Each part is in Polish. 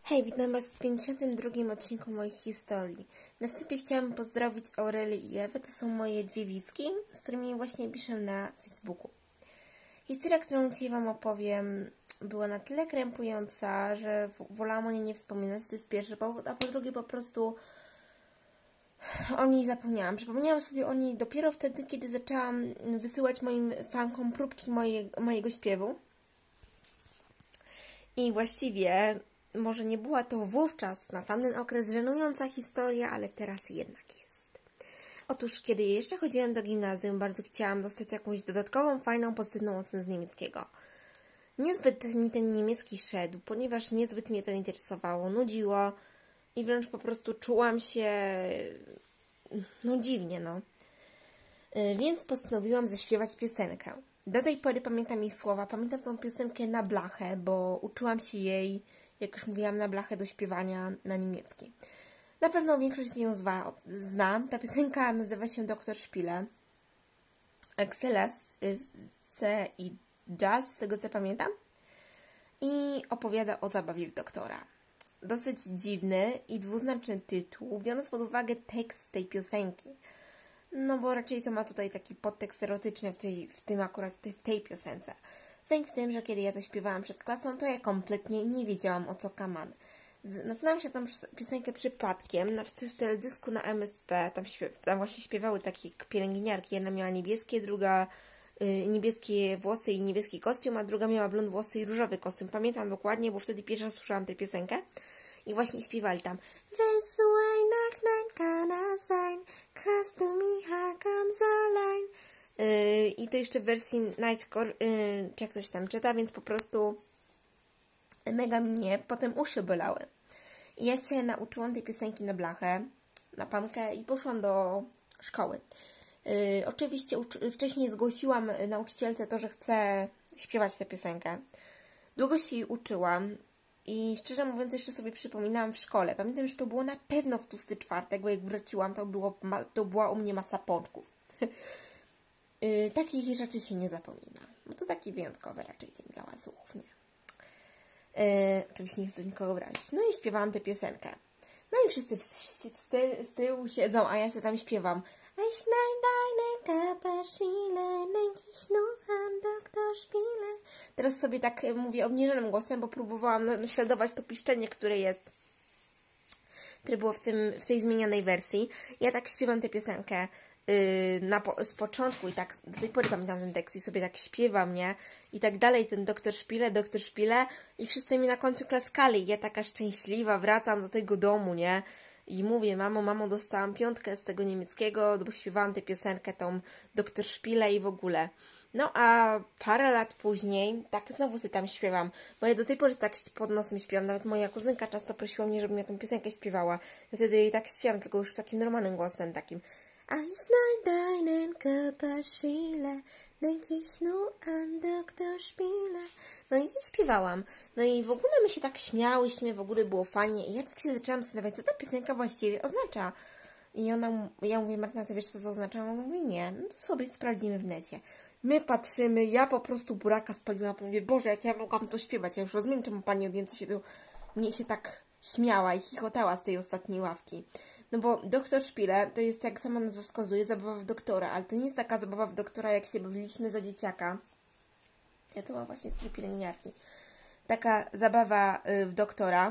Hej, witam Was w 52. odcinku moich historii. Na wstępie chciałam pozdrowić Aurelię i Ewę, to są moje dwie widzki, z którymi właśnie piszę na Facebooku. Historia, którą dzisiaj Wam opowiem, była na tyle krępująca, że wolałam o niej nie wspominać, to jest pierwszy powód, a po drugie po prostu o niej zapomniałam. Przypomniałam sobie o niej dopiero wtedy, kiedy zaczęłam wysyłać moim fankom próbki mojego śpiewu. I właściwie może nie była to wówczas, na tamten okres, żenująca historia, ale teraz jednak jest. Otóż, kiedy jeszcze chodziłam do gimnazjum, bardzo chciałam dostać jakąś dodatkową, fajną, pozytywną ocenę z niemieckiego. Niezbyt mi ten niemiecki szedł, ponieważ niezbyt mnie to interesowało, nudziło i wręcz po prostu czułam się dziwnie, Więc postanowiłam zaśpiewać piosenkę. Do tej pory pamiętam jej słowa, pamiętam tą piosenkę na blachę, bo uczyłam się jej, jak już mówiłam, na blachę do śpiewania na niemiecki. Na pewno większość ją zna. Ta piosenka nazywa się Dr. Spiele. C i Jazz, z tego co pamiętam. I opowiada o zabawie w doktora. Dosyć dziwny i dwuznaczny tytuł, biorąc pod uwagę tekst tej piosenki. No bo raczej to ma tutaj taki podtekst erotyczny w tej piosence. Sęk w tym, że kiedy ja to śpiewałam przed klasą, to ja kompletnie nie wiedziałam, o co kaman. Natknęłam się tą piosenkę przypadkiem w teledysku na MSP. Tam właśnie śpiewały takie pielęgniarki. Jedna miała niebieskie, druga niebieskie włosy i niebieski kostium, a druga miała blond włosy i różowy kostium. Pamiętam dokładnie, bo wtedy pierwszy raz słyszałam tę piosenkę. I właśnie śpiewali tam Weißt du, ein Nachnein kann er sein, hast du mich ganz allein. I to jeszcze w wersji Nightcore, czy jak coś tam czyta, więc po prostu mega mnie potem uszy bolały. I ja się nauczyłam tej piosenki na blachę, na pamkę i poszłam do szkoły. Oczywiście wcześniej zgłosiłam nauczycielce to, że chcę śpiewać tę piosenkę. Długo się jej uczyłam. I szczerze mówiąc, jeszcze sobie przypominałam w szkole. Pamiętam, że to było na pewno w tłusty czwartek, bo jak wróciłam, to była u mnie masa pączków. Takich rzeczy się nie zapomina. Bo to taki wyjątkowy raczej dzień dla łasuchów, nie? Oczywiście nie chcę nikogo obrazić. No i śpiewałam tę piosenkę. No i wszyscy z tyłu siedzą, a ja sobie tam śpiewam. Ich schneid deine Körperschiele, denk ich nur an Dr. Spiele. Teraz sobie tak mówię obniżonym głosem, bo próbowałam naśladować to piszczenie, które było w tej zmienionej wersji. Ja tak śpiewam tę piosenkę z początku i tak do tej pory pamiętam ten tekst i sobie tak śpiewam, nie? I tak dalej, ten Dr. Spiele i wszyscy mi na końcu klaskali. Ja taka szczęśliwa wracam do tego domu, nie? I mówię, mamo, dostałam 5 z tego niemieckiego, bo śpiewałam tę piosenkę, tą Dr. Spiele i w ogóle. No a parę lat później, tak znowu sobie tam śpiewam, bo ja do tej pory tak pod nosem śpiewam, nawet moja kuzynka często prosiła mnie, żebym ja tę piosenkę śpiewała. Ja wtedy jej tak śpiewam, tylko już takim normalnym głosem, takim Ich schneid deinen Körper Schiele, denk ich nur an Dr. Spiele. No i śpiewałam. No i w ogóle my się tak śmiałyśmy, w ogóle było fajnie. I ja tak się zaczęłam zastanawiać, co ta piosenka właściwie oznacza. I ja mówię, Martyna, ty wiesz, co to oznacza? Ona mówi, nie, no to sobie sprawdzimy w necie. My patrzymy, ja po prostu buraka spaliłam, mówię, Boże, jak ja mogłam to śpiewać. Ja już rozumiem, czemu pani audiencja mnie się tak śmiała i chichotała z tej ostatniej ławki. No bo Dr. Spiele to jest, jak sama nazwa wskazuje, zabawa w doktora, ale to nie jest taka zabawa w doktora, jak się bawiliśmy za dzieciaka. Ja to mam właśnie z tej pielęgniarki. Taka zabawa w doktora,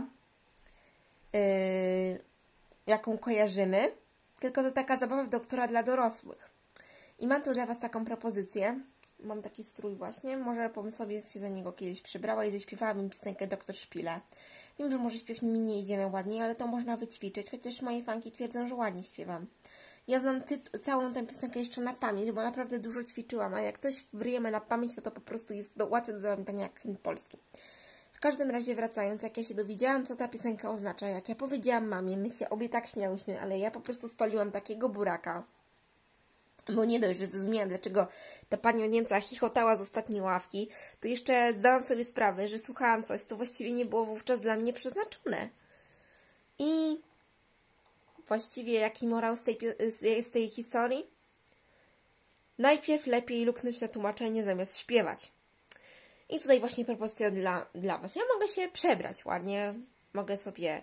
jaką kojarzymy, tylko to taka zabawa w doktora dla dorosłych. I mam tu dla Was taką propozycję. Mam taki strój właśnie. Może bym sobie się za niego kiedyś przebrała i zaśpiewałam im piosenkę Dr. Spiele. Wiem, że może śpiew mi nie idzie ładniej, ale to można wyćwiczyć, chociaż moje fanki twierdzą, że ładnie śpiewam. Ja znam całą tę piosenkę jeszcze na pamięć, bo naprawdę dużo ćwiczyłam, a jak coś wryjemy na pamięć, to po prostu jest łatwe do zapamiętania jak hymn polski. W każdym razie wracając, jak ja się dowiedziałam, co ta piosenka oznacza, jak ja powiedziałam mamie, my się obie tak śmiałyśmy, ale ja po prostu spaliłam takiego buraka. Bo nie dość, że zrozumiałam, dlaczego ta pani od Niemca chichotała z ostatniej ławki, to jeszcze zdałam sobie sprawę, że słuchałam coś, co właściwie nie było wówczas dla mnie przeznaczone. I właściwie jaki morał z tej historii? Najpierw lepiej luknąć na tłumaczenie zamiast śpiewać. I tutaj właśnie propozycja dla Was. Ja mogę się przebrać ładnie. mogę sobie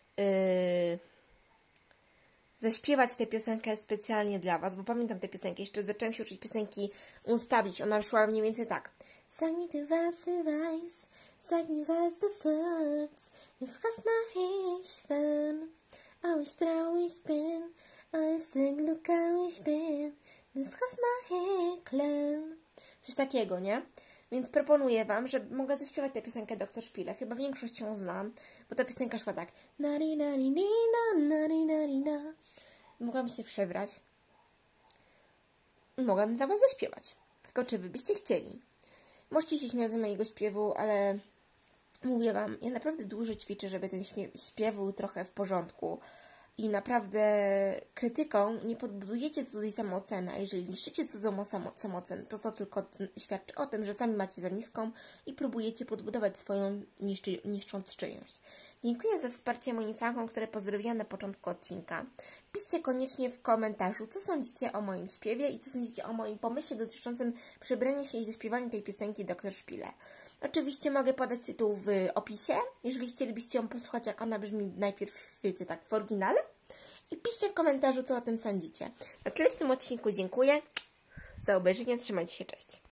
zaśpiewać tę piosenkę specjalnie dla Was, bo pamiętam tę piosenkę. Jeszcze zaczęłam się uczyć piosenki Unstablić. Ona szła mniej więcej tak. Sag mir du was du weißt, sag mir was du fühlst, es hast nach ich bin, oh ich traurig bin, oh ich sag Luka ich bin, es hast nach ich coś takiego, nie? Więc proponuję Wam, że mogę zaśpiewać tę piosenkę Dr. Szpile. Chyba większość ją znam, bo ta piosenka szła tak. Nari, nari, nina, nari, nari, na. Mogłam się przebrać. Mogłam dla Was zaśpiewać. Tylko czy Wy byście chcieli? Możecie się śmiać z mojego śpiewu, ale mówię Wam, ja naprawdę dużo ćwiczę, żeby ten śpiew był trochę w porządku. I naprawdę krytyką nie podbudujecie cudzej samooceny, a jeżeli niszczycie cudzą samoocenę, to tylko świadczy o tym, że sami macie za niską i próbujecie podbudować swoją niszcząc czyjąś. Dziękuję za wsparcie moim fankom, które pozdrowiłam na początku odcinka. Piszcie koniecznie w komentarzu, co sądzicie o moim śpiewie i co sądzicie o moim pomyśle dotyczącym przebrania się i zaśpiewania tej piosenki Dr. Szpile. Oczywiście mogę podać tytuł w opisie, jeżeli chcielibyście ją posłuchać, jak ona brzmi najpierw, wiecie, tak, w oryginale. I piszcie w komentarzu, co o tym sądzicie. Na tyle w tym odcinku dziękuję za obejrzenie. Trzymajcie się, cześć.